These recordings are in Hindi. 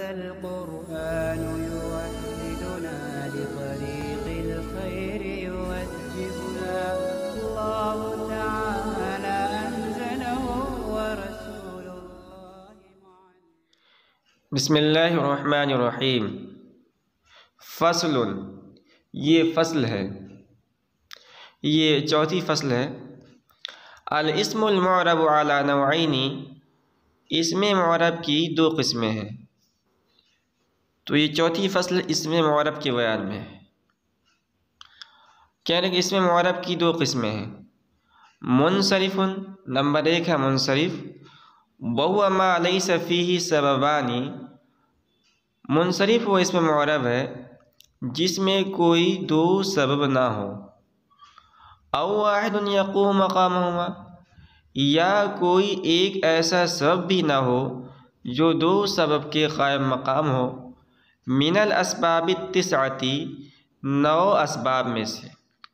القرآن يوحدنا لطريق الخير يوجهنا الله تعالى أنزله ورسول الله बिस्मिल्लाहिर्रहमानिर्रहीम। फ़स्लुन, ये फ़स्ल है, ये चौथी फ़स्ल है। अल इस्मुल मुअरब अला नौअैनी, इसमें मुअरब की दो किस्में हैं। तो ये चौथी फ़स्ल इसमें मुअरब के बयान में है। कहने कि इसमें मुअरब की दो किस्में हैं। मुनसरिफ़ुन, नंबर एक है मुनसरिफ़। वहुवा मा लैसा फ़ीही सबबानी, मुनसरिफ़ वो इसमें मुअरब है जिसमें कोई दो सबब ना हो। औ वाहिदुन यक़ूमु मक़ामहुमा, या कोई एक ऐसा सबब भी ना हो जो दो सबब के कायम मकाम हो। मिनल अस्बाबि तिस्अती, 9 असबाब में से।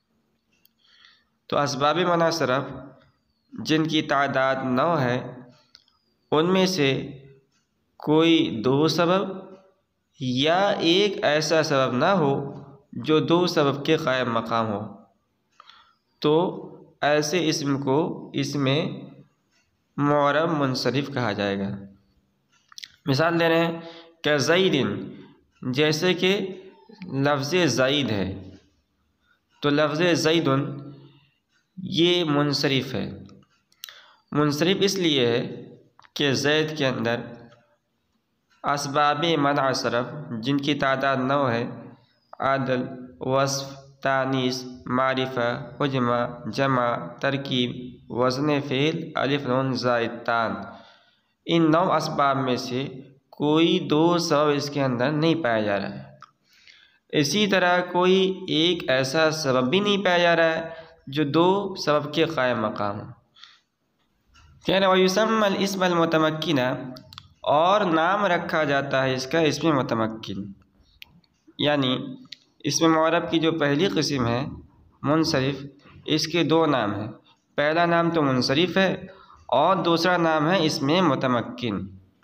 तो असबाब मना सरफ जिनकी तादाद 9 है, उनमें से कोई दो सबब या एक ऐसा सबब ना हो जो दो सबब के कायम मकाम हो, तो ऐसे इस्म को इसमें मुअरब मुनसरिफ़ कहा जाएगा। मिसाल दे रहे हैं कि ज़ैदिन, जैसे कि लफ्ज़ ज़ैद है, तो लफ्ज़ ज़ैदुन ये मुनसरिफ़ है। मुनसरिफ़ इसलिए है कि ज़ैद के अंदर असबाब मना सरफ जिनकी तादाद 9 है, अदल, वस्फ़, तानीस, मारिफ़ा, हुजमा, जमा, तरकीब, वज़न फ़ेल, अलिफ नून ज़ाइद तान, इन 9 असबाब में से कोई दो सबब इसके अंदर नहीं पाया जा रहा है। इसी तरह कोई एक ऐसा सबब भी नहीं पाया जा रहा है जो दो सबब के कायम मकाम हो। कहना वयुसम्मल इस्मुल मुतमक्किना, और नाम रखा जाता है इसका इसमें मुतमक्किन। यानी इसमें मुअरब की जो पहली किस्म है मुनसरिफ़, इसके दो नाम हैं। पहला नाम तो मुनसरिफ़ है और दूसरा नाम है इसमें मुतमक्किन।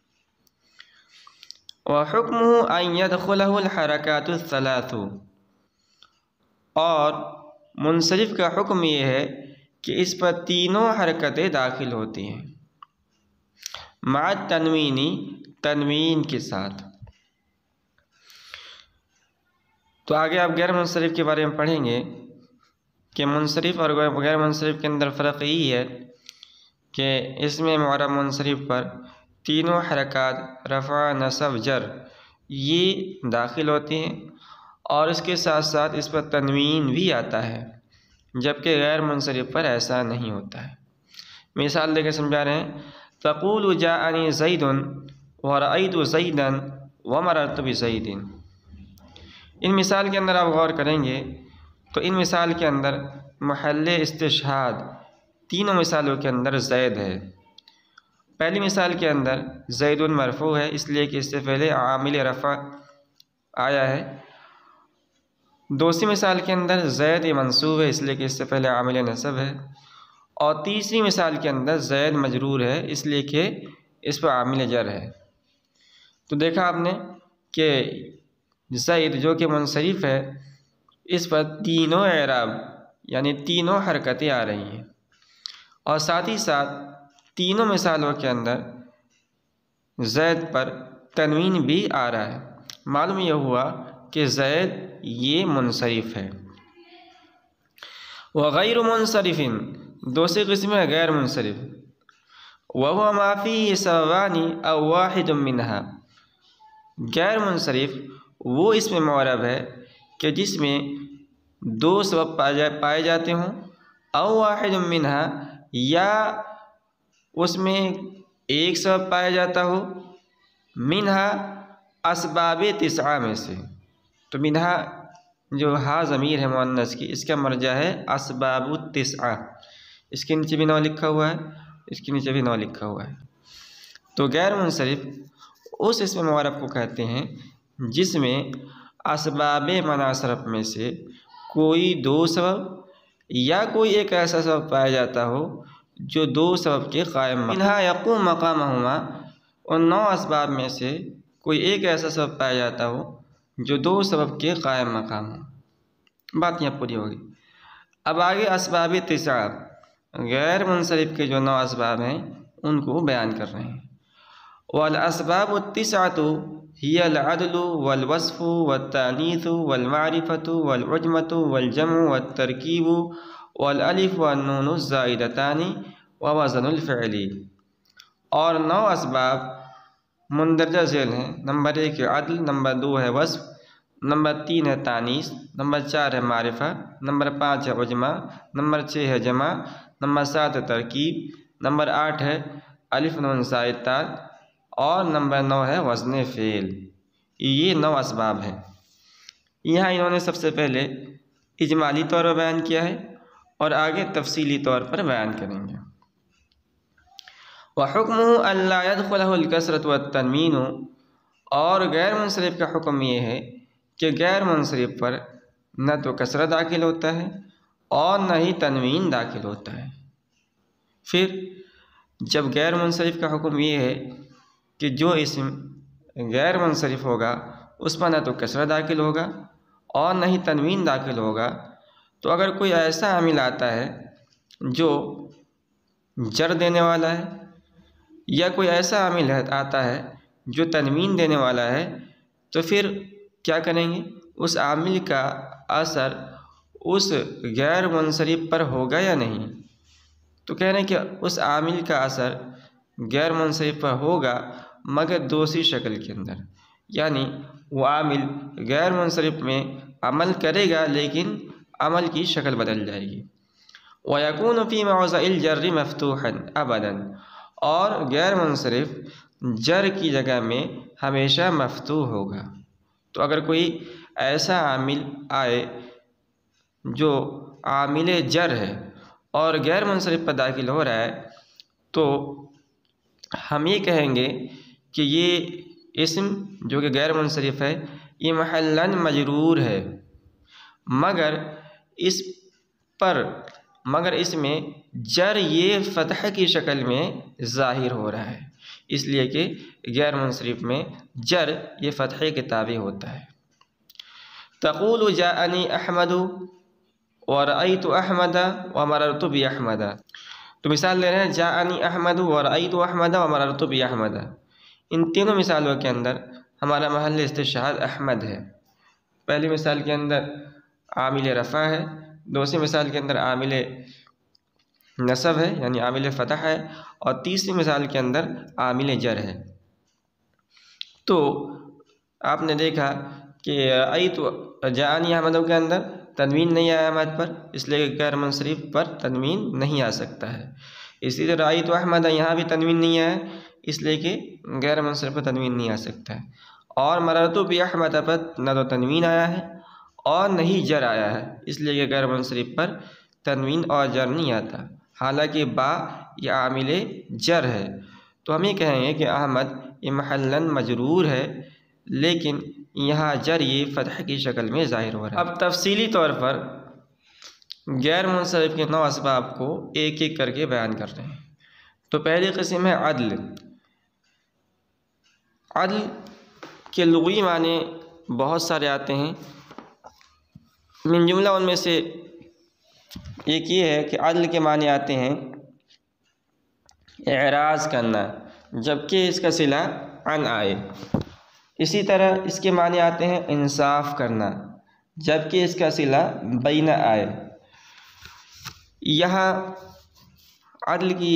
व हुक्मुहु अन यदखुलहुल हरकातु सलासु, और मुनसरिफ़ का हुक्म ये है कि इस पर तीनों हरकतें दाखिल होती हैं। मा तनवीनी, तनवीन के साथ। तो आगे आप गैर मुनसरिफ़ के बारे में पढ़ेंगे कि मुनसरिफ़ और गैर मुनसरिफ़ के अंदर फ़र्क यही है कि इसमें मुअरब मुनसरिफ़ पर तीनों हरकात रफ़ा, नसब, जर ये दाखिल होती हैं और इसके साथ साथ इस पर तनवीन भी आता है, जबकि गैर मुनसरिफ़ पर ऐसा नहीं होता है। मिसाल देकर समझा रहे हैं, तक़ूलु जाअनी ज़ैदुन व रअयतु ज़ैदन व मररतु बिज़ैदिन। इन मिसाल के अंदर आप गौर करेंगे तो इन मिसाल के अंदर महल्ले इस्तिशहाद तीनों मिसालों के अंदर ज़ैद है। पहली मिसाल के अंदर ज़ैदुन मरफ़ू है, इसलिए कि इससे पहले आमिल रफ़ा आया है। दूसरी मिसाल के अंदर ज़ैद मंसूब है, इसलिए कि इससे पहले आमिल नसब है। और तीसरी मिसाल के अंदर ज़ैद मजरूर है, इसलिए कि इस पर आमिल जर है। तो देखा आपने कि ज़ैद जो कि मुनसरिफ़ है, इस पर तीनों एराब यानी तीनों हरकतें आ रही हैं और साथ ही साथ तीनों मिसालों के अंदर ज़ैद पर तनवीन भी आ रहा है। मालूम यह हुआ कि ज़ैद ये मुनसरिफ़ है। व गैर मुनसरिफ़िन, दूसरी किस्म है गैर मुनसरिफ़। वहुवा मा फ़ीही सबबानी औ वाहिदुम मिनहा, गैर मुनसरिफ़ वो इसमें मुअरब है कि जिसमें दो सबब पाए जाते हों, औ वाहिदुम मिनहा, या उसमें एक सबब पाया जाता हो, मिनहा असबाब तिस्आ में से। तो मिनहा जो हा ज़मीर है मुअन्नस की, इसका मर्जा है असबाबु तिस्आ। इसके नीचे भी 9 लिखा हुआ है, इसके नीचे भी 9 लिखा हुआ है। तो गैर मुनसरिफ़ उस इसमें मुअरब को कहते हैं जिसमें असबाब मना सरफ में से कोई दो सबब या कोई एक ऐसा सबब पाया जाता हो जो दो सबब के कायम। इन्हा यक़ूम मक़ामहुमा, उन 9 असबाब में से कोई एक ऐसा सबब पाया जाता हो जो दो सबब के कायम मकाम हो। बात यहाँ पूरी होगी। अब आगे असबाब तिसा, गैर मुनसरिफ के जो 9 असबाब हैं उनको बयान कर रहे हैं। वल असबाब तिसातु हियल अदलु वल वस्फु वल तानीथु वल मारिफतु वल उजमतु वल जमु वल तरकीबु वल अलिफ व नूनु ज़ाइदतानी व वज़नुल फ़िअली। और 9 असबाब मुंदरजा झेल हैं। नंबर 1 है अदल, नंबर 2 है वस्फ, नंबर 3 है तानीस, नंबर 4 है मारिफा, नंबर 5 है उजमा, नंबर 6 है जमा, नंबर 7 है तरकीब, नंबर 8 है अलिफ नून ज़ाइदा और नंबर 9 है वज़न फ़ेल। ये 9 असबाब हैं। यहाँ इन्होंने सबसे पहले इजमाली तौर पर बयान किया है और आगे तफसीली तौर पर बयान करेंगे। व हुक्मुहु अल्ला यदखुलहुल कसरत व तन्वीन, और गैर मुनसरिफ का हुक्म ये है कि गैर मुनसरिफ पर न तो कसरत दाखिल होता है और न ही तन्वीन दाखिल होता है। फिर जब गैर मुनसरिफ का हुक्म ये है कि जो इस्म गैर मुनसरिफ होगा उस पर न तो कसरत दाखिल होगा और न ही तन्वीन दाखिल होगा, तो अगर कोई ऐसा आमिल आता है जो जर देने वाला है या कोई ऐसा आमिल आता है जो तन्वीन देने वाला है, तो फिर क्या करेंगे? उस आमिल का असर उस गैर मुनसरिफ पर होगा या नहीं? तो कह रहे हैं कि उस आमिल का असर गैर मुनसरिफ पर होगा मगर दूसरी शक्ल के अंदर, यानी वो आमिल गैर मुनसरिफ में अमल करेगा लेकिन अमल की शक्ल बदल जाएगी। व यकून फ़ी मौज़िल जर्रि मफ़्तूहन अबदन, और गैर मुनसरिफ जर की जगह में हमेशा मफ़तूह होगा। तो अगर कोई ऐसा आमिल आए जो आमिल जर है और गैर मुनसरिफ पर दाखिल हो रहा है, तो हम ये कहेंगे कि ये इस्म जो कि गैर मुनसरिफ है ये महल्लन मजरूर है, मगर इसमें जर ये फ़तह की शक्ल में ज़ाहिर हो रहा है, इसलिए कि गैर मुनसरिफ में जर ये फ़तह के ताबे होता है। तक़ूलु जाअनी अहमदु व रअयतु अहमद व मररतु बि अहमद। तो मिसाल ले रहे हैं जाअनी अहमदु व रअयतु अहमद व मररतु बि अहमद। इन तीनों मिसालों के अंदर हमारा महल इस्तिशहाद अहमद है। पहली मिसाल के अंदर आमिल रफ़ा है, दूसरी मिसाल के अंदर आमिल नसब है यानी आमिल फ़तह है, और तीसरी मिसाल के अंदर आमिल जर है। तो आपने देखा कि तो जानी अहमदों के अंदर तनवीन नहीं आया अहमद पर, इसलिए गैर मुनसरिफ पर तनवीन नहीं आ सकता है। इसी तरह आई तो अहमद यहाँ भी तनवीन नहीं आया, इसलिए कि गैर मुनसरिफ पर तनवीन नहीं आ सकता है। और मररतु बि अहमद पर न तो तनवीन आया है और न ही जर आया है, इसलिए कि गैर मुनसरिफ पर तनवीन और जर नहीं आता, हालांकि बा या आमिल जर है। तो हम ये कहेंगे कि अहमद ये महल्लन मजरूर है, लेकिन यहाँ जर ये फ़तह की शक्ल में ज़ाहिर हो रहा है। अब तफसीली तौर पर गैर मुनसरिफ के 9 असबाब को एक एक करके बयान कर रहे हैं। तो पहली किस्म है अदल। अदल के लुग़वी माने बहुत सारे आते हैं, मिन जुमला उनमें से एक ये है कि अदल के माने आते हैं एराज़ करना जबकि इसका सिला अन आए। इसी तरह इसके माने आते हैं इंसाफ करना जबकि इसका सिला बैन आए। यहाँ अदल की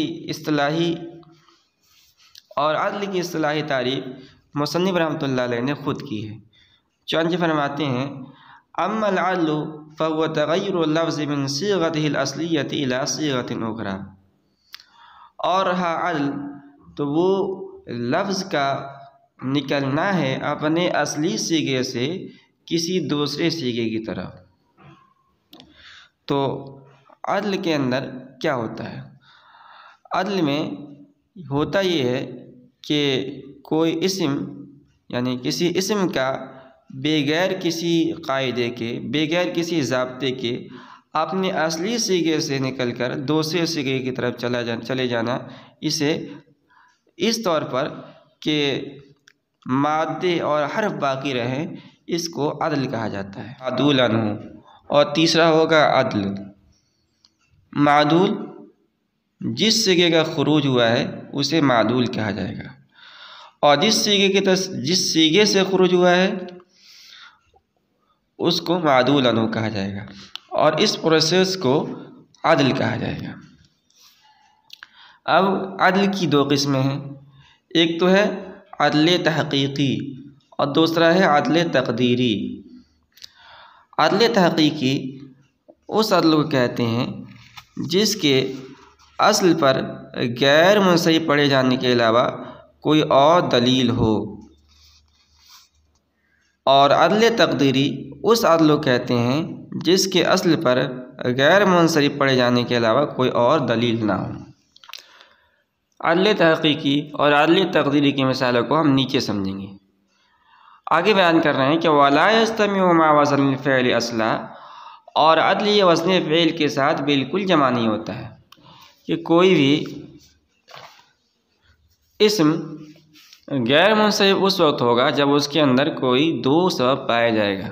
इस्तिलाही तारीफ़ मुसन्निफ़ रहमतुल्लाह अलैह ने ख़ुद की है। चुनांचे फरमाते हैं अम्मल अदलु फ़हुव तग़य्युरु लफ़्ज़ि मिन सीग़तिहिल अस्लिय्यति इला सीग़तिन उख़रा। और रहा अदल तो वो लफ्ज़ का निकलना है अपने असली सीगे से किसी दूसरे सीगे की तरफ। तो अदल के अंदर क्या होता है? अदल में होता ये है कि कोई इस्म यानी किसी इस्म का बगैर किसी कायदे के, बगैर किसी ज़ाब्ते के अपने असली सीगे से निकलकर दूसरे सीगे की तरफ चले जाना, इसे इस तौर पर कि मादे और हर्फ बाकी रहे, इसको अदल कहा जाता है। मादूल अन्हु। और तीसरा होगा अदल। मादूल जिस सीगे का खुरूज हुआ है उसे मादूल कहा जाएगा, और जिस सीगे से खुरूज हुआ है उसको मादूल अन्हु कहा जाएगा, और इस प्रोसेस को अदल कहा जाएगा। अब अदल की दो किस्में हैं, एक तो है अदल तहक़ीक़ी और दूसरा है अदल तक़दीरी। अदल तहक़ीक़ी उस अदल को कहते हैं जिसके असल पर गैर मुंसरिफ पढ़े जाने के अलावा कोई और दलील हो, और अदल तक़दीरी उस अदल को कहते हैं जिसके असल पर गैर मुंसरिफ पढ़े जाने के अलावा कोई और दलील ना हो। अदल तहक़ीक़ी और अदल तक़दीरी की मिसालों को हम नीचे समझेंगे। आगे बयान कर रहे हैं कि वला यस्तमिउ मा वज़निल फ़िअल असला, और अदल ये वज़न फ़िअल के साथ बिल्कुल जमा नहीं होता है कि कोई भी इस्म गैर मुंसरिफ उस वक्त होगा जब उसके अंदर कोई दो सबब पाया जाएगा,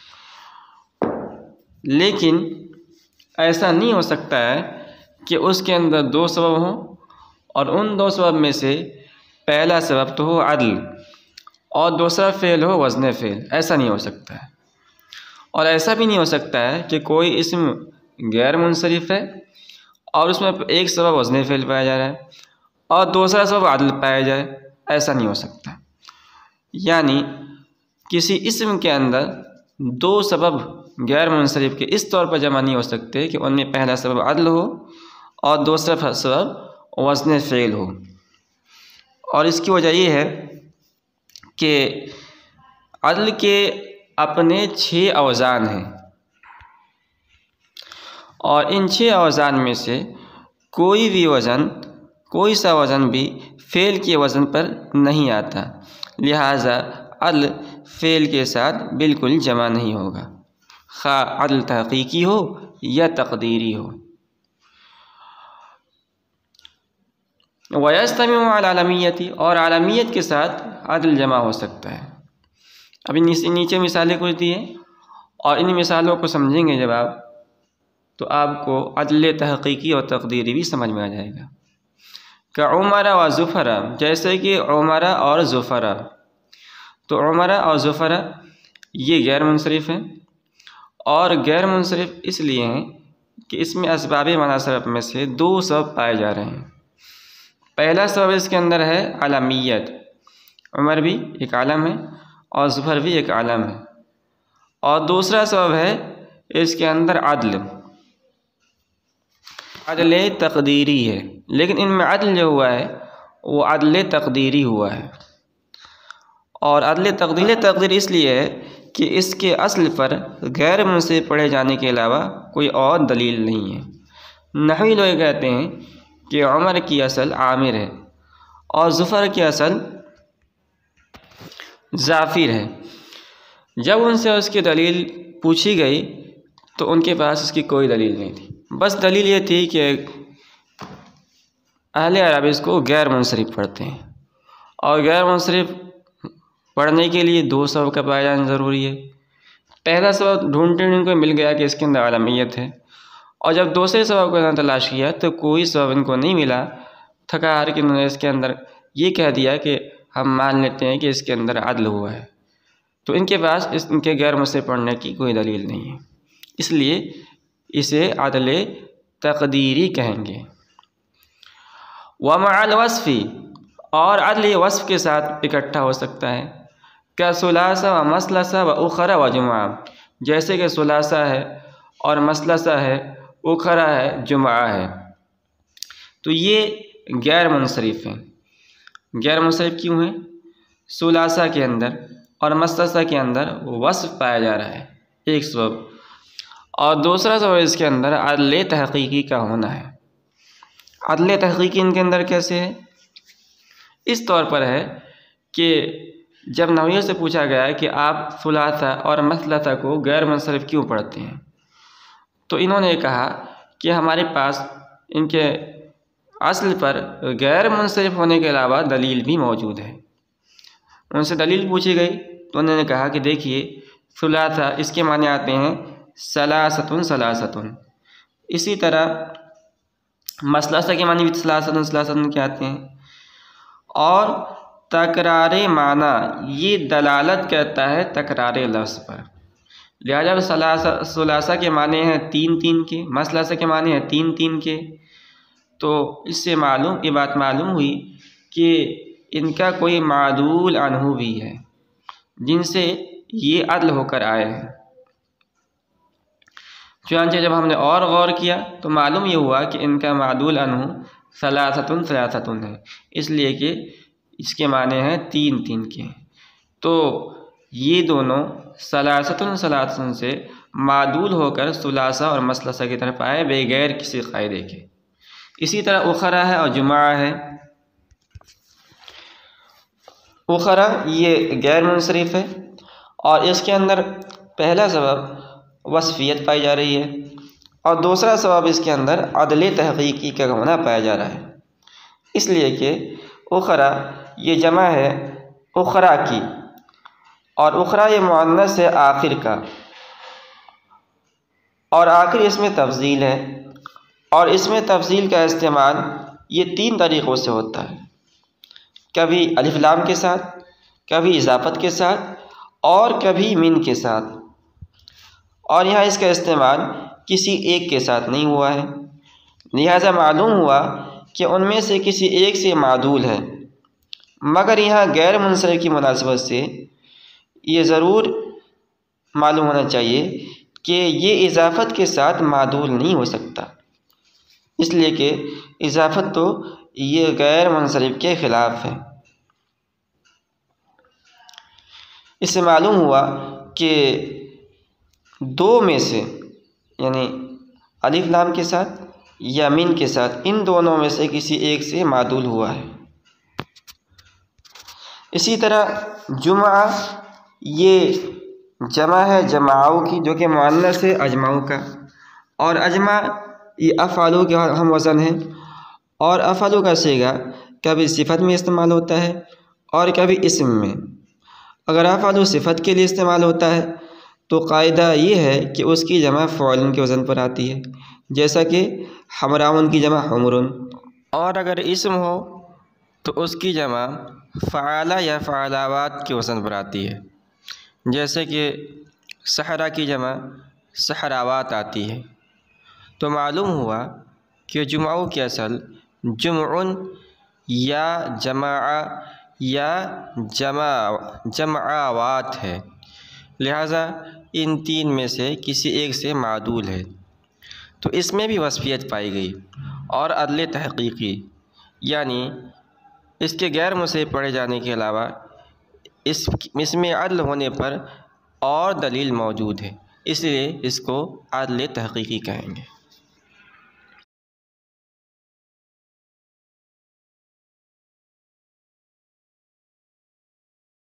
लेकिन ऐसा नहीं हो सकता है कि उसके अंदर दो सबब हों और उन दो सबब में से पहला सबब तो हो अदल और दूसरा फ़ेल हो वज़न फ़ेल। ऐसा नहीं हो सकता है। और ऐसा भी नहीं हो सकता है कि कोई इस्म गैर मुंसरिफ है और उसमें एक सबब वज़न फ़ेल पाया जा रहा है और दूसरा सबब अदल पाया जाए, ऐसा नहीं हो सकता। यानी किसी इस्म के अंदर दो सबब गैर मुंसरिफ के इस तौर पर जमा नहीं हो सकते कि उनमें पहला सबब अदल हो और दूसरा सबब वज़न फ़ेल हो। और इसकी वजह ये है कि अदल के अपने 6 औज़ान हैं, और इन 6 औज़ान में से कोई सा वज़न भी फ़ेल के वज़न पर नहीं आता, लिहाजा अदल फ़ेल के साथ बिल्कुल जमा नहीं होगा, खा अदल तहक़ीक़ी हो या तक़दीरी हो। वयस्तमिउ अला आलमियति, और आलमियत के साथ अदल जमा हो सकता है। अभी नीचे मिसालें कुछ दी हैं और इन मिसालों को समझेंगे जब आप, तो आपको अदल तहक़ीक़ी और तक़दीरी भी समझ में आ जाएगा। का उमरा व ज़ुफ़रा, जैसे कि उमरा और ज़ुफ़रा। तो उमरा और ज़ुफ़रा ये गैर मुंसरिफ हैं, और गैर मुंसरिफ इसलिए हैं कि इसमें असबाब मुनासरत में से दो सबब पाए जा रहे हैं। पहला सबब इसके अंदर है आलमियत, उमर भी एक आलम है और ज़ुफ़र भी एक आलम है, और दूसरा सबब है इसके अंदर अदल तक़दीरी है, लेकिन इनमें अदल जो हुआ है वो अदल तक़दीरी हुआ है। और अदल तक़दीर इसलिए है कि इसके असल पर गैर मुंसरिफ पढ़े जाने के अलावा कोई और दलील नहीं है। नहवी लोग कहते हैं कि उमर की असल आमिर है और ज़ुफ़र की असल ज़ाफ़िर है। जब उनसे उसकी दलील पूछी गई तो उनके पास उसकी कोई दलील नहीं थी, बस दलील ये थी कि अहले अरब इसको गैर मुंसरिफ पढ़ते हैं, और गैर मुंसरिफ पढ़ने के लिए दो सबब का पाया जाना ज़रूरी है। पहला सबब ढूंढते इनको मिल गया कि इसके अंदर आलमियत है, और जब दूसरे सबब को तलाश किया तो कोई सबब इनको नहीं मिला। थका हार के उन्होंने इसके अंदर ये कह दिया कि हम मान लेते हैं कि इसके अंदर अदल हुआ है, तो इनके पास इनके गैर मुंसरिफ पढ़ने की कोई दलील नहीं है, इसलिए इसे अदल तक़दीरी कहेंगे। व मअल वस्फ़ी, और अदल वस्फ़ के साथ इकट्ठा हो सकता है। क्या सुलासा व मसलसा व उखरा व जुमा, जैसे कि सुलासा है और मसलसा है, उखरा है, जुमा है, तो ये गैर मुंसरिफ हैं। गैर मुंसरिफ क्यों हैं? सुलासा के अंदर और मसलसा के अंदर वस्फ़ पाया जा रहा है एक सबब, और दूसरा सबब इसके अंदर अदल तहक़ीक़ी का होना है। अदल तहक़ीक़ी इनके अंदर कैसे है? इस तौर पर है कि जब नहवियों से पूछा गया है कि आप सुलासा और मसलसा को गैर मुंसरिफ क्यों पढ़ते हैं, तो इन्होंने कहा कि हमारे पास इनके असल पर गैर मुंसरिफ होने के अलावा दलील भी मौजूद है। उनसे दलील पूछी गई तो उन्होंने कहा कि देखिए सुलासा इसके माने आते हैं सलासतुन सलासतुन। इसी तरह मसलसा के माने भी सलासतुन सलासतुन के आते हैं। और तकरारे माना ये दलालत करता है तकरारे लफ्ज़ पर। लिहाजा सुलासा के माने हैं 3-3 के, मसलसा के माने हैं 3-3 के। तो इससे ये बात मालूम हुई कि इनका कोई मादूल अनहु भी है जिनसे ये अदल होकर आए हैं। चुनांचे जब हमने और गौर किया तो मालूम ये हुआ कि इनका मादूल अनहु सलासतुन सलासतुन है, इसलिए कि इसके माने हैं 3-3 के। तो ये दोनों सलासतुन सलासतुन से मादूल होकर सुलासा और मसलसा की तरफ आए बगैर किसी कायदे के। इसी तरह उखरा है और जुमा है। उखरा ये गैर मुनसरिफ है और इसके अंदर पहला सबब वस्फियत पाई जा रही है और दूसरा सबब इसके अंदर अदल तहक़ीक़ी का होना पाया जा रहा है। इसलिए कि उखरा ये जमा है उखरा की और उखरा ये मुअन्नस है आखिर का, और आखिर इसमें तफज़ील है और इसमें तफज़ील का इस्तेमाल ये 3 तरीक़ों से होता है, कभी अलिफ लाम के साथ, कभी इजाफ़त के साथ और कभी मिन के साथ। और यहाँ इसका इस्तेमाल किसी एक के साथ नहीं हुआ है, लिहाजा मालूम हुआ कि उनमें से किसी एक से मादूल है। मगर यहाँ गैर मुनसरिफ की मुनासिबत से ये ज़रूर मालूम होना चाहिए कि ये इजाफ़त के साथ मादूल नहीं हो सकता, इसलिए कि इजाफ़त तो ये गैर मुनसरिफ के ख़िलाफ़ है। इससे मालूम हुआ कि 2 में से यानी अलिफ लाम के साथ या मिन के साथ, इन दोनों में से किसी एक से मादूल हुआ है। इसी तरह जुमा ये जमा है जमाओं की, जो कि मुअन्नस है अजमाओं का, और अजमा ये अफ़ालू के हम वज़न है। और अफ़ालू का सीगा कभी सिफ़त में इस्तेमाल होता है और कभी इस्म में। अगर अफ़ालू सिफ़त के लिए इस्तेमाल होता है तो कायदा ये है कि उसकी जमा फ़ौलन के वज़न पर आती है, जैसा कि हमराउन की जमा हमरुन। और अगर इस्म हो तो उसकी जमा फ़आला या फ़आलावात के वज़न पर आती है, जैसे कि सहरा की जमा सहरावात आती है। तो मालूम हुआ कि जुमाओं की असल जुमउन या जमाआ या जमाआवात है, लिहाजा इन 3 में से किसी एक से मादूल है। तो इसमें भी वस्फियत पाई गई और अदल तहक़ीक़ी यानी इसके गैर मुनसरिफ पढ़े जाने के अलावा इसमें अदल होने पर और दलील मौजूद है, इसलिए इसको अदल तहक़ीक़ी कहेंगे।